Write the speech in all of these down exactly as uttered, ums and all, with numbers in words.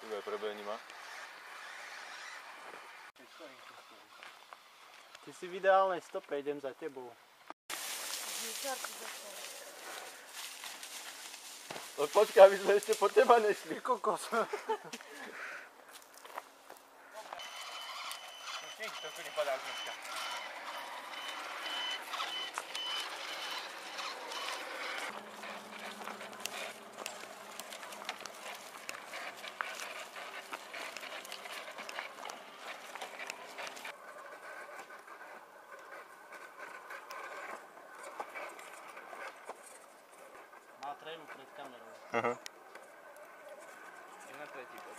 Tu aj prebehni ma. Ty si v ideálnej stope, idem za tebou. No počkaj, aby sme ešte po teba nešli. Kokos. To tu nepadá dneska. Má trénu pred kamerou. Aha. Je na tretí bod.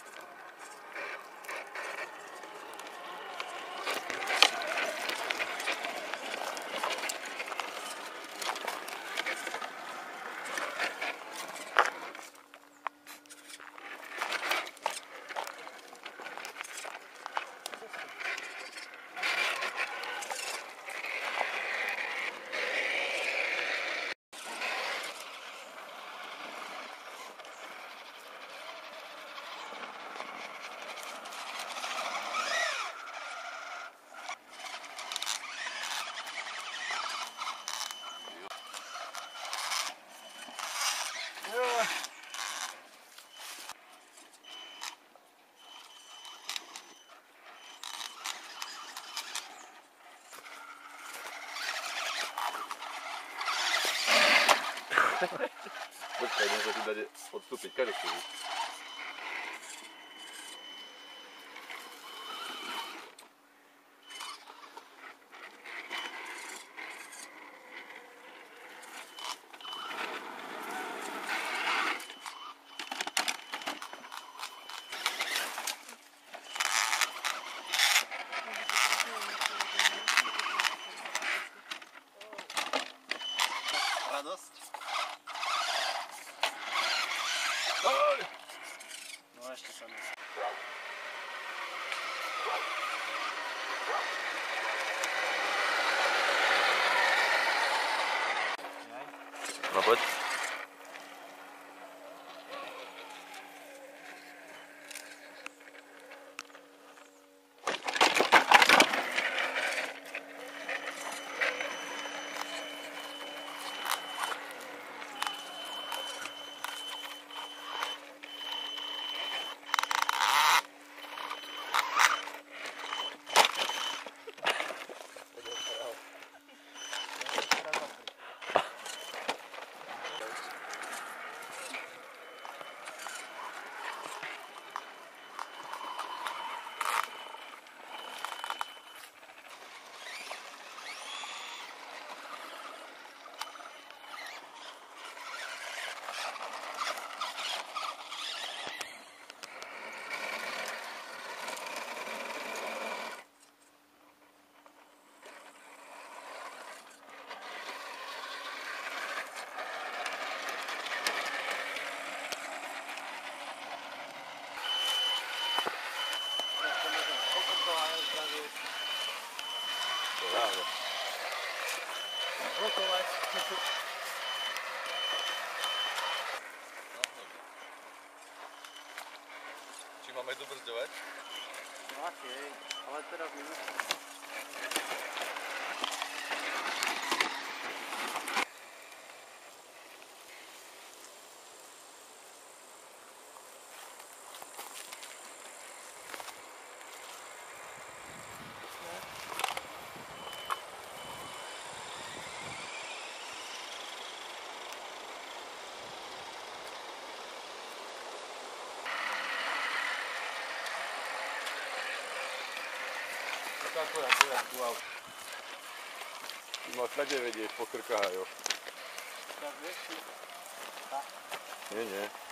Počkaj, idem sa tu dať odstúpiť, kade chceš? Radosť? No ešte sa ne. No poď. Ráno. Blokovať. Či máme dobrzdovať? No okej, ale teraz minúť. Akurát, akurát, tu aut. Ty ma všade vedieš po krkách, jo. Tak vieš, Nie, nie.